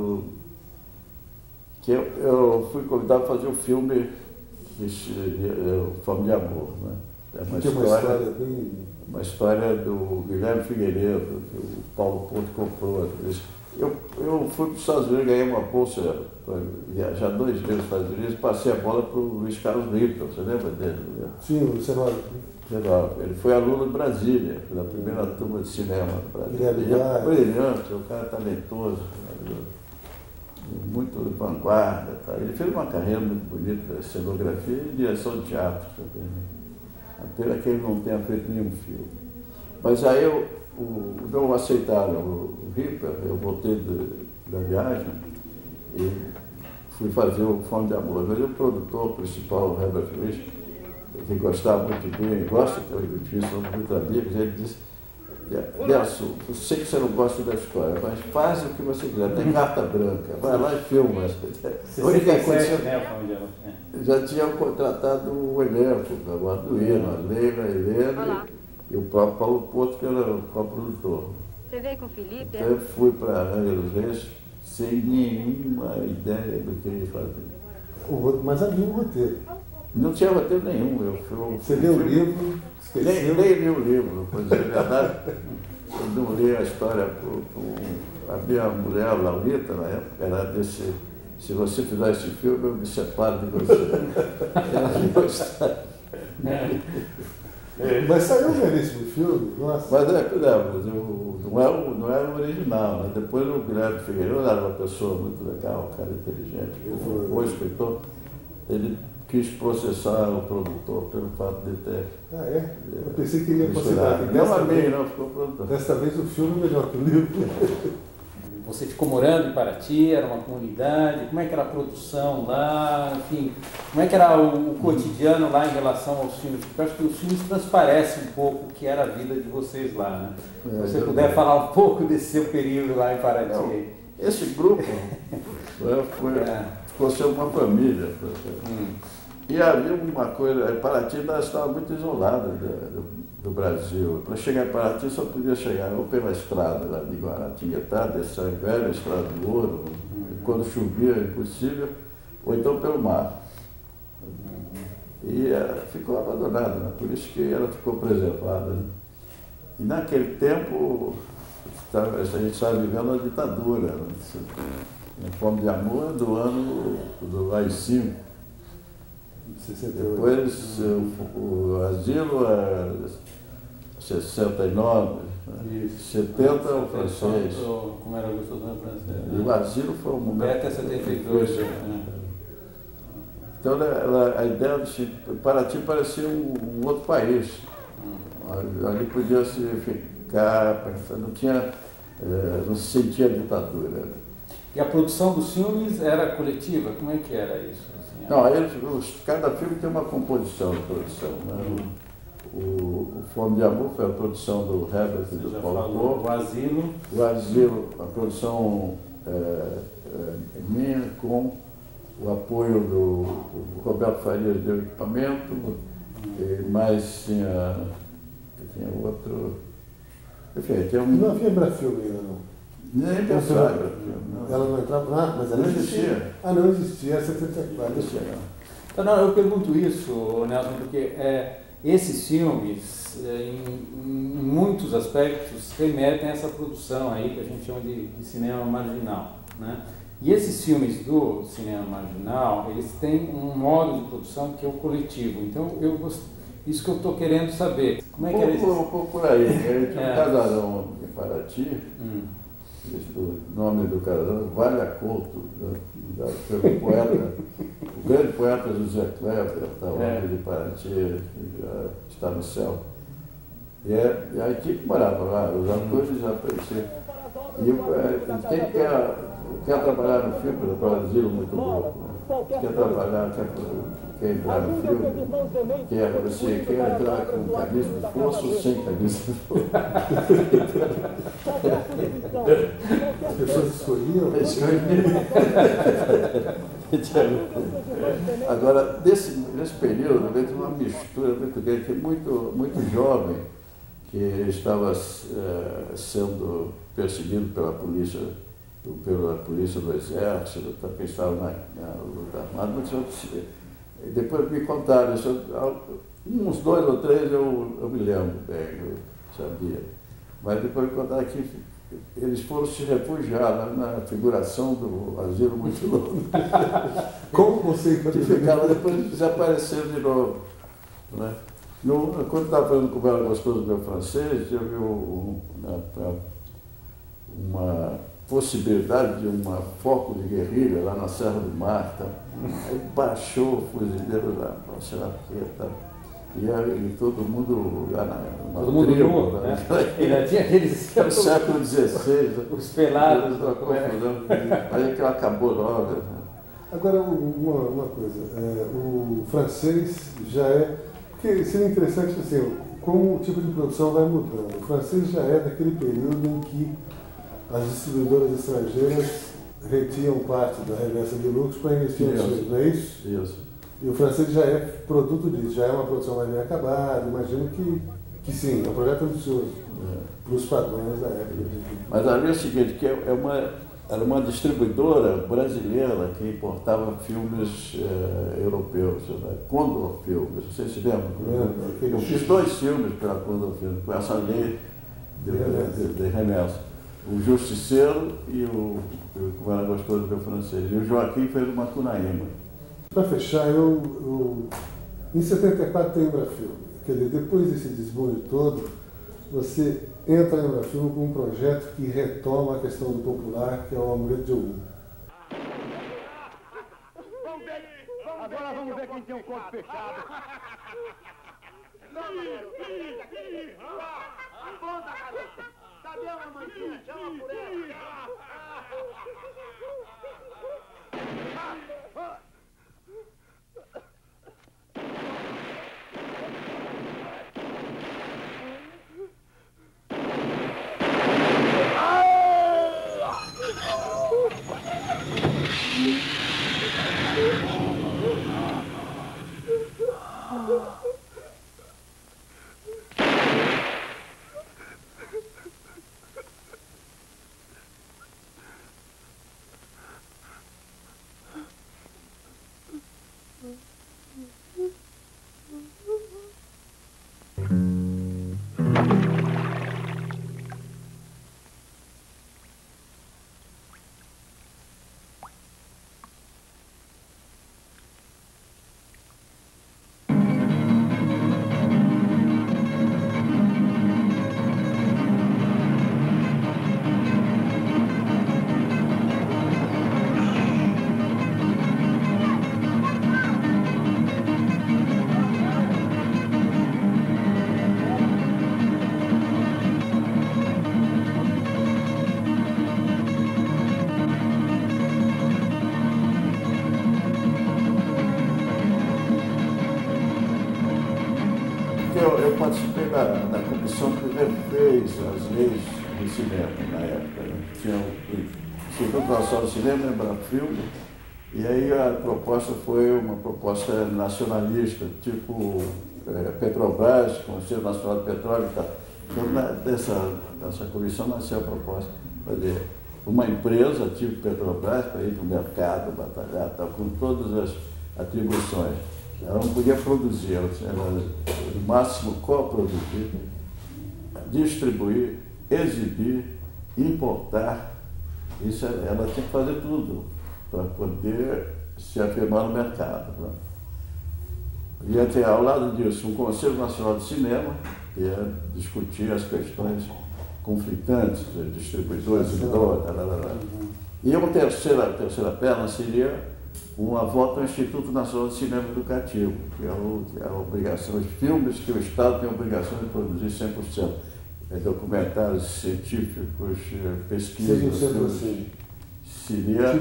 que eu fui convidado para fazer um filme Fome de Amor, né? É uma história do Guilherme Figueiredo, que o Paulo Porto comprou. Eu fui para os Estados Unidos, ganhei uma bolsa para viajar 2 meses para os Estados Unidos e passei a bola para o Luiz Carlos Ritter, você lembra dele? Sim, o Senhor. Ele foi aluno de Brasília, da primeira turma de cinema do Brasil. Ele é brilhante, um cara talentoso, muito de vanguarda. Tá? Ele fez uma carreira muito bonita em cenografia e direção de teatro também. A pena que ele não tenha feito nenhum filme. Mas aí não aceitaram o Ripper, eu voltei da viagem e fui fazer o Fome de Amor. Mas o produtor principal, o Herbert Luiz, que gostava muito de mim, gosta que eu disse, somos muito amigos, ele disse: Nelson, eu sei que você não gosta da história, mas faz o que você quiser, tem carta branca, vai lá e filma. A única coisa, já tinham contratado o elenco, o Arduino, a Leila, a Helena e o próprio Paulo Porto, que era o co-produtor. Você veio com o Felipe? Então eu fui para Ângelos Reis sem nenhuma ideia do que ia fazer. Mas havia um roteiro. Não tinha roteiro nenhum. Você leu o livro? Nem li o livro, pois é verdade. Eu não li a história a minha mulher, Laurita, na época, era desse: se você fizer esse filme, eu me separo de você. Ela não gostava. Mas saiu um belíssimo filme, nossa. Mas não era o original, né? Depois o Guilherme Figueiredo era uma pessoa muito legal, um cara inteligente, um bom escritor. Ele quis processar o produtor pelo fato de ter... Ah, é? Eu pensei que ia processar. Não amei, não, ficou produtor. Desta vez o filme é melhor que o livro. Você ficou morando em Paraty, era uma comunidade, como é que era a produção lá, enfim, como é que era o cotidiano lá em relação aos filmes? Porque eu acho que os filmes transparecem um pouco o que era a vida de vocês lá, né? Se você puder falar um pouco desse seu período lá em Paraty. Não, esse grupo ficou sendo uma família. E havia uma coisa, Paraty ainda estava muito isolada do Brasil. Para chegar em Paraty só podia chegar ou pela estrada lá de Guaratinguetá, descer a velha estrada do Ouro, quando chovia impossível, ou então pelo mar. E ficou abandonada, né? Por isso que ela ficou preservada. Né? E naquele tempo, a gente estava vivendo a ditadura. Né? A Fome de Amor do ano do AI-5. Depois o Asilo é 69, né? 70 o francês. Como era gostoso no francês? E o Asilo foi um momento. Até 72. Então a ideia de Paraty parecia um outro país. Ali podia se ficar pensando, não se sentia ditadura. E a produção dos filmes era coletiva? Como é que era isso? Não, cada filme tem uma composição de produção. Né? O Fome de Amor foi a produção do Herbert e do Paulo Porto. O Asilo. O Asilo, a produção minha, com o apoio do Roberto Farias, deu equipamento, mas tinha outro. Enfim, tinha Não havia Embrafilme ainda, não. Nem pensar. Ela não entrava, mas ela não existia. Não existia, é 74. Não existia, não. Então, não, eu pergunto isso, Nelson, porque esses filmes, em muitos aspectos, remetem a essa produção aí que a gente chama de cinema marginal, né? E esses filmes do cinema marginal, eles têm um modo de produção que é o coletivo. Então, isso que eu estou querendo saber. Como é que era isso? Um pouco por aí. Tinha um casarão em Paraty. O nome do casal, Vale a Couto, pelo poeta, o grande poeta José Kleber, estava lá de Paraty, já está no céu. E a equipe morava lá, os atores já apareciam. E quem quer trabalhar no filme, no Brasil, muito louco. Quer trabalhar, quer entrar no filme, você quer entrar com camisa de força ou sem camisa de força? As pessoas escolhiam. Agora, nesse período, veio uma mistura muito grande, muito, muito jovem, que estava sendo perseguido pela polícia do Exército, que estava na luta armada. Depois me contaram isso, uns 2 ou 3 eu me lembro bem, eu sabia. Mas depois me contaram que eles foram se refugiar lá na figuração do Asilo Muito Longo. Como você Que ficaram, depois desapareceram de novo. Né? Quando estava falando como era gostoso do meu francês, eu vi uma possibilidade de um foco de guerrilha lá na Serra do Mar. Tá? Aí baixou o fuzileiro lá, e todo mundo lá na todo mundo tribo, nu, né? Ainda tinha aqueles... No século XVI. Os pelados. Mas aquilo acabou logo. Né? Agora, uma coisa, o francês já é... Porque seria interessante, assim, como o tipo de produção vai mudando. O francês já é daquele período em que as distribuidoras estrangeiras retiam parte da remessa de lucros para investir no Chile, não é isso? Isso. E o francês já é produto disso, já é uma produção mais bem acabada, imagino que sim, é um projeto ambicioso para os padrões da época. Mas ali é o seguinte, que era uma distribuidora brasileira que importava filmes europeus, né? Condor Filmes, vocês se lembram? Eu fiz 2 filmes pela Condor Filmes, com essa lei de remessa. O Justiceiro e como era gostoso do meu francês. E o Joaquim fez uma Cunaíma. Para fechar, em 74 tem Embrafilme. Quer dizer, depois desse desbunde todo, você entra na Embrafilme com um projeto que retoma a questão do popular, que é o Amuleto de Ogum. Agora vamos ver quem tem o corpo fechado. Aponta, garota! Cadê a mamãezinha? Chama por ela! Eu participei da comissão que refez as leis do cinema na época. Né? Tinha o Instituto Nacional do Cinema, Embrafilme, e aí a proposta foi uma proposta nacionalista, tipo Petrobras, Conselho Nacional do Petróleo e tal. Então, dessa comissão nasceu a proposta de fazer uma empresa tipo Petrobras para ir para o mercado, batalhar, tal, com todas as atribuições. Ela não podia produzir, ela no máximo coproduzir, distribuir, exibir, importar. Isso ela tinha que fazer tudo para poder se afirmar no mercado. Né? Ia ter ao lado disso um Conselho Nacional de Cinema, que ia discutir as questões conflitantes, distribuidores, exibidores, e uma terceira perna seria uma volta ao Instituto Nacional de Cinema Educativo, que é a obrigação, os filmes que o Estado tem a obrigação de produzir 100%. Documentários científicos, pesquisas. Seria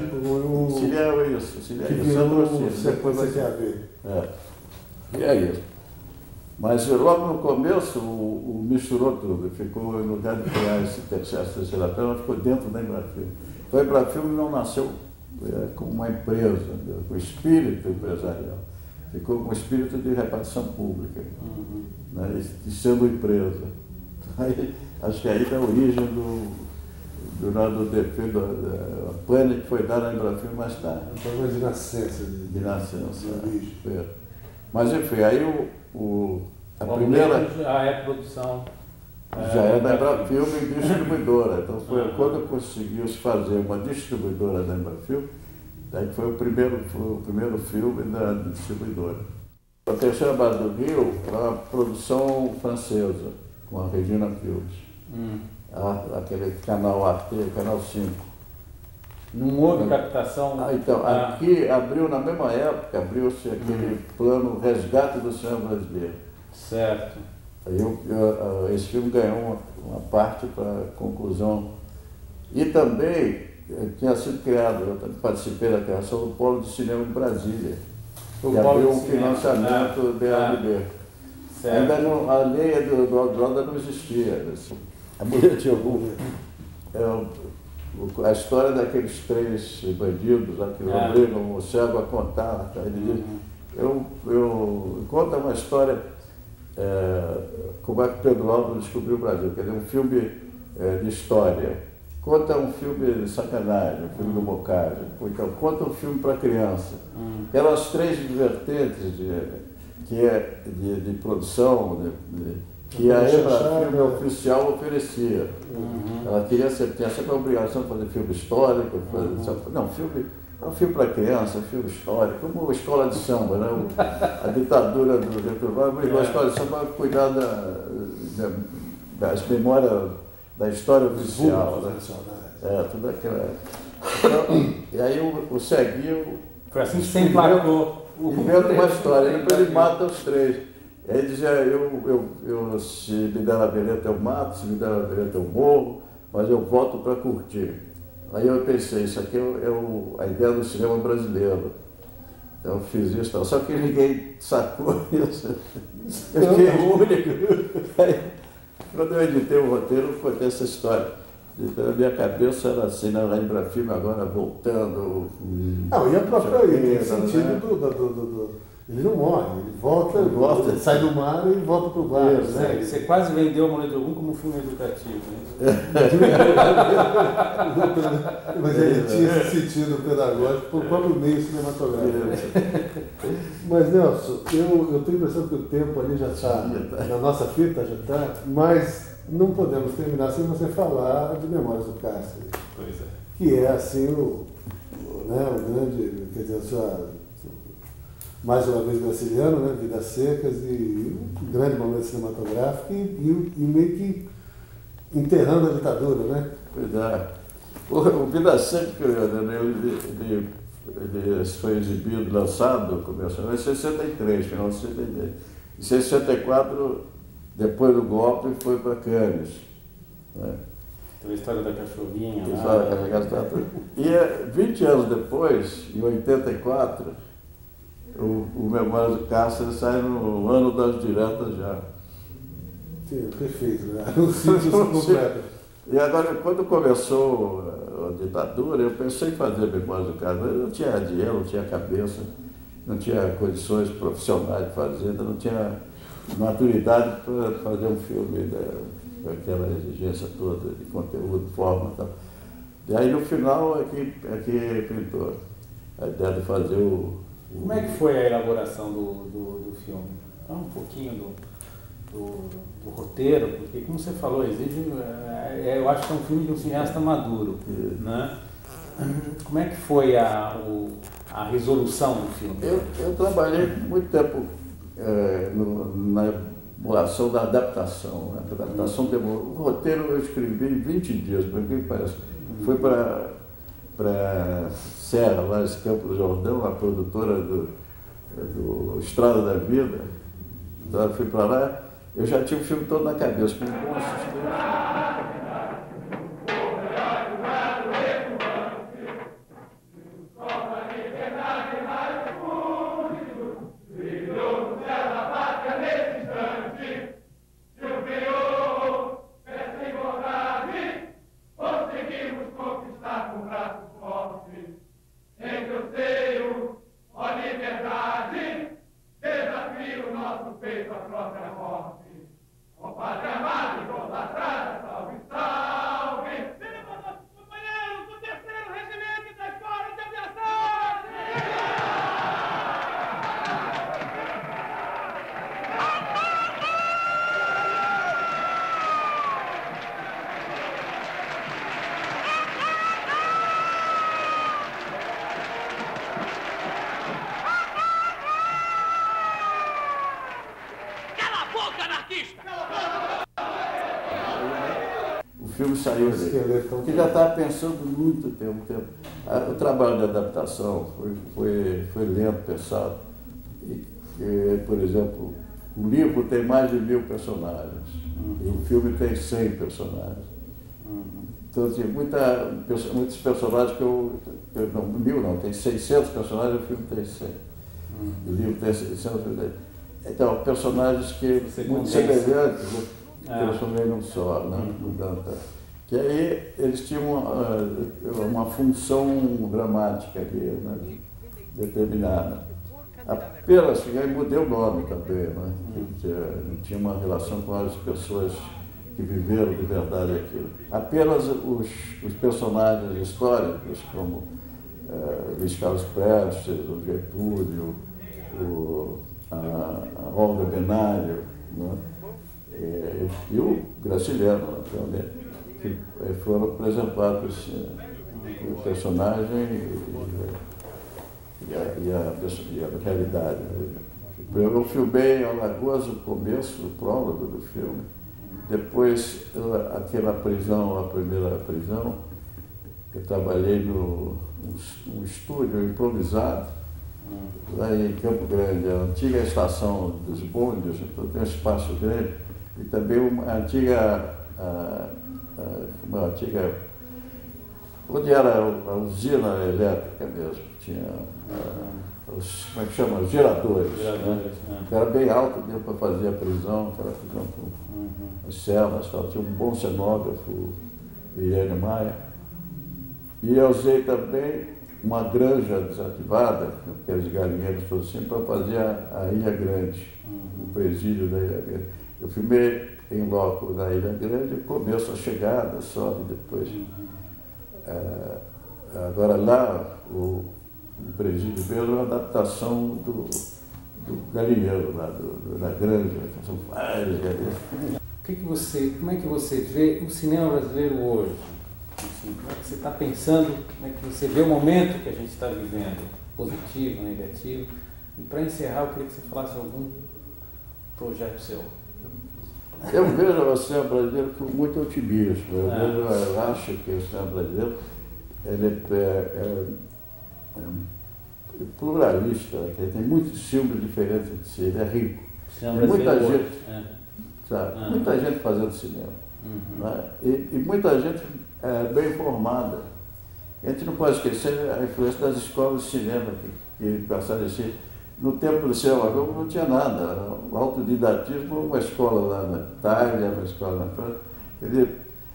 isso. Depois vai ter a ver. E é isso. Mas logo no começo o misturou tudo, ficou, em lugar de criar essa terceira perna, ficou dentro da Embrafilme. Então a Embrafilme não nasceu como uma empresa, com espírito empresarial. Ficou com espírito de repartição pública, né, e sendo empresa. Aí, acho que aí da origem do defeito, da pane que foi dada na Embrafilme mais tarde. Um problema de nascença. De nascença. De origem. É. Mas enfim, aí a primeira... Já é produção. Já é da Embrafilme distribuidora. Então foi quando conseguiu-se fazer uma distribuidora da Embrafilme, daí foi o primeiro filme da distribuidora. A Terceira Base do Rio era uma produção francesa, com a Regina Fields. Aquele canal Arte, canal 5. Não houve captação? Então, aqui abriu, na mesma época, abriu-se aquele plano Resgate do Cinema Brasileiro. Certo. Aí esse filme ganhou uma parte para a conclusão. E também tinha sido criado, eu participei da criação do Polo de Cinema de Brasília, que abriu um financiamento da ARB. Ainda não, a lei do Aldo não existia. A mulher tinha a história daqueles 3 bandidos lá que obrigam o cego a contar. Tá? Ele diz, eu conto uma história, como é que Pedro Álvares descobriu o Brasil. Quer dizer, um filme de história. Conta um filme de sacanagem, um filme do Bocage. Então, conta um filme para criança. Eram as 3 vertentes de produção que a Embrafilme oficial oferecia. Ela tinha sempre a obrigação de fazer filme histórico, um filme para criança, um filme histórico, como a escola de samba, né? A ditadura do Getúlio Vargas, a escola de samba cuidar das memórias da história oficial. Né? Tudo aquela. Então, e aí o Ceguinho. Foi assim que você emplacou. Inventa uma história, depois ele mata os 3. Aí dizia, se me der a vereta eu mato, se me der a vereta eu morro, mas eu volto para curtir. Aí eu pensei, isso aqui é a ideia do cinema brasileiro. Então eu fiz isso, só que ninguém sacou isso. Eu fiquei único. Aí, quando eu editei o roteiro, eu contei essa história. Então a minha cabeça era assim, na Embrafilme agora voltando. Não, e a própria sentido ele não morre, ele volta, sai do mar e volta para o bar. Né? Você quase vendeu o Moledo Algum como um filme educativo. Né? Mas ele tinha esse sentido pedagógico por próprio meio cinematográfico. Mas, Nelson, eu tenho a impressão que o tempo ali já está, na nossa fita já está, mas não podemos terminar sem você falar de Memórias do Cárcere. Pois é. Que é, assim, o grande, quer dizer, mais uma vez brasiliano, né? Vidas Secas e um grande momento cinematográfico e meio que enterrando a ditadura, né? Pois é. O Vidas Secas, ele foi exibido, lançado, começou em 63, final de 63. Em 64, depois do golpe, foi para Cannes. Né? Tem a história da cachorrinha. E 20 anos depois, em 84, o Memórias do Cárcere sai no ano das diretas já. Sim, perfeito, né? Um sítio completo. E agora, quando começou a ditadura, eu pensei em fazer Memórias do Cárcere. Eu não tinha dinheiro, não tinha cabeça, não tinha condições profissionais de fazer, não tinha maturidade para fazer um filme com aquela exigência toda de conteúdo, forma e tal. E aí, no final, é que pintou a ideia de fazer Como é que foi a elaboração do filme? Fala um pouquinho do roteiro, porque, como você falou, exige. Eu acho que é um filme de um cineasta maduro. Né? Como é que foi a resolução do filme? Eu trabalhei muito tempo na elaboração da adaptação. A adaptação demorou. O roteiro eu escrevi em 20 dias, por que parece. Foi para Serra, lá em Campos do Jordão, a produtora do Estrada da Vida. Então eu fui para lá, eu já tinha o filme todo na cabeça, com um bom assistente. Desafio nosso peito à própria morte. Ó Pátria amada e filme saiu dele. Porque já estava pensando muito tempo. O trabalho de adaptação foi lento, pensado. Por exemplo, o livro tem mais de 1000 personagens, e o filme tem 100 personagens. Então, tinha muitos personagens que não, 1000 não, tem 600 personagens, o filme tem 100. O livro tem 600. Então, personagens que muito semelhantes, transformei num só, né? Que aí eles tinham uma função dramática ali, né? Determinada. Apenas, aí mudei o nome também, né? Não tinha uma relação com as pessoas que viveram de verdade aquilo. Apenas os personagens históricos, como Luiz Carlos Prestes, o Getúlio, a Olga Benário, né? E o Graciliano, naturalmente, que foram apresentados o personagem e a realidade. Eu filmei em Alagoas o começo, o prólogo do filme. Depois, aquela prisão, a primeira prisão, eu trabalhei num estúdio improvisado, lá em Campo Grande, a antiga estação dos bondes, então tem um espaço grande, e também uma antiga, onde era a usina elétrica mesmo, tinha como é que chama? Os geradores. Né? Era bem alto, deu para fazer a prisão, aquela prisão com as celas, tal. Tinha um bom cenógrafo, o Irene Maia. E eu usei também uma granja desativada, aqueles galinheiros todos assim, para fazer a Ilha Grande, o presídio da Ilha Grande. Eu filmei em loco na Ilha Grande, começo a chegada, sobe depois. Agora lá, o presídio mesmo é uma adaptação do galinheiro lá, da granja, são vários galinheiros. Como é que você vê o cinema brasileiro hoje? Assim, como é que você está pensando, como é que você vê o momento que a gente está vivendo, positivo, negativo? E para encerrar, eu queria que você falasse algum projeto seu. Eu vejo o cinema brasileiro com muito otimismo. Eu acho que o cinema brasileiro ele é pluralista, ele tem muitos filmes diferentes de si, ele é rico. Tem muita gente, sabe? Muita gente fazendo cinema. Né? E muita gente bem formada. A gente não pode esquecer a influência das escolas de cinema que passaram assim. No tempo do cinema não tinha nada. O autodidatismo, uma escola lá na Itália, uma escola na França. Quer dizer,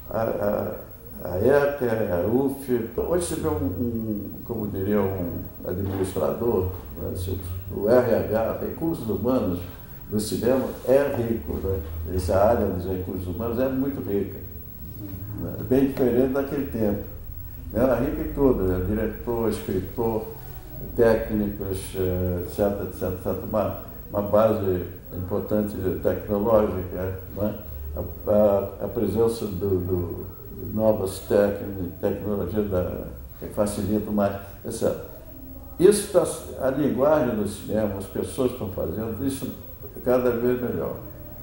a ECA, a UF. Hoje você vê como diria um administrador, né? O RH, recursos humanos do cinema, é rico. Né? Essa área dos recursos humanos é muito rica. Né? Bem diferente daquele tempo. Era rica em tudo, né? Diretor, escritor, técnicos, etc. Uma base importante tecnológica, né? A presença de novas tecnologias que facilitam mais, etc. Isso a linguagem do cinema, as pessoas estão fazendo, isso cada vez melhor.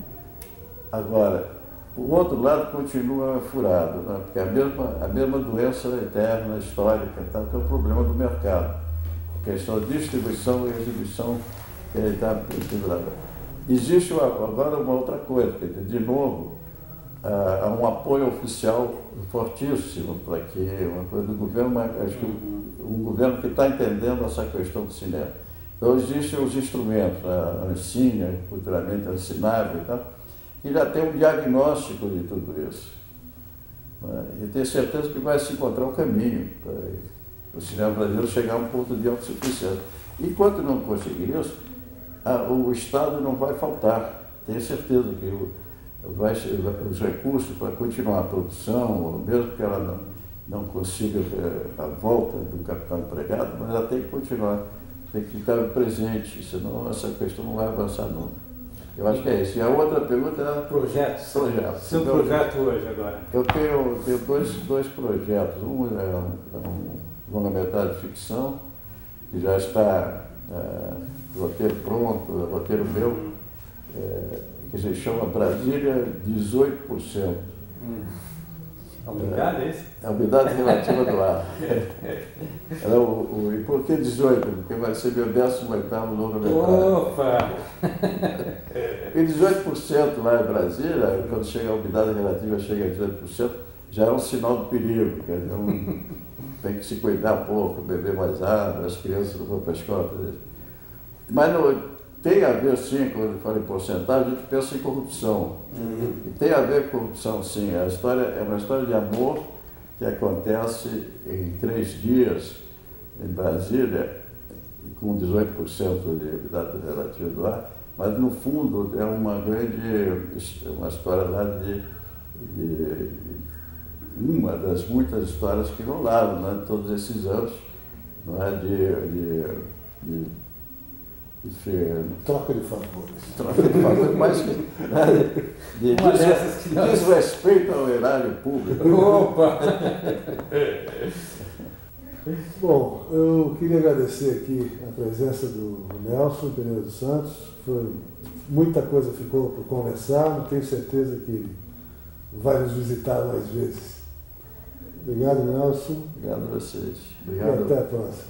Agora, o outro lado continua furado, né? Porque a mesma doença eterna, histórica, tá? Que é o problema do mercado. A questão de distribuição e exibição que está pendurada. Existe agora uma outra coisa, de novo, há um apoio oficial fortíssimo para que uma coisa do governo, mas acho que um governo que está entendendo essa questão do cinema. Então existem os instrumentos, a Ancine, futuramente a Ancinável e tal, que já tem um diagnóstico de tudo isso. E tenho certeza que vai se encontrar um caminho para o cinema brasileiro chegar a um ponto de autossuficiência. Enquanto não conseguir isso, o Estado não vai faltar. Tenho certeza que os recursos para continuar a produção, mesmo que ela não consiga a volta do capital empregado, mas ela tem que continuar, tem que estar presente, senão essa questão não vai avançar nunca. Eu acho que é isso. E a outra pergunta é... Projetos. Seu então, projeto hoje, agora? Eu tenho dois projetos. Um é um longa-metragem de ficção, que já está roteiro pronto, roteiro meu, que se chama Brasília 18%. A umidade é isso? A umidade relativa do ar. E por que 18? Porque vai ser meu 18º longa-metragem. Opa! E 18% lá em Brasília, quando chega a umidade relativa chega a 18%, já é um sinal de perigo. Quer dizer, tem que se cuidar pouco, beber mais água, as crianças não vão para a escola. Mas tem a ver, sim, quando fala em porcentagem, a gente pensa em corrupção. E tem a ver com corrupção, sim. A história é uma história de amor que acontece em 3 dias em Brasília, com 18% de umidade relativa do ar, mas no fundo é uma história lá de uma das muitas histórias que rolaram, né, todos esses anos, não é, Troca de favores. Troca de favores, mas de desrespeito ao erário público. Opa! Bom, eu queria agradecer aqui a presença do Nelson Pereira dos Santos. Muita coisa ficou por conversar, tenho certeza que vai nos visitar mais vezes. Obrigado, Nelson. Obrigado a vocês. Obrigado. E até a próxima.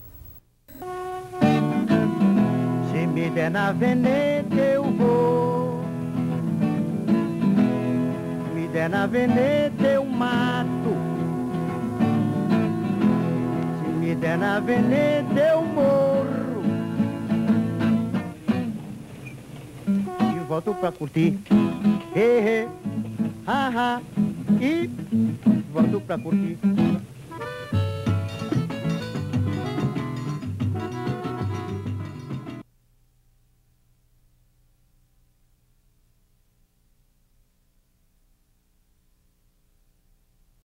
Se me der na veneta eu vou, me der na veneta eu mato, se me der na veneta eu morro, e volto pra curtir, he, he, ha, ha, e volto pra curtir.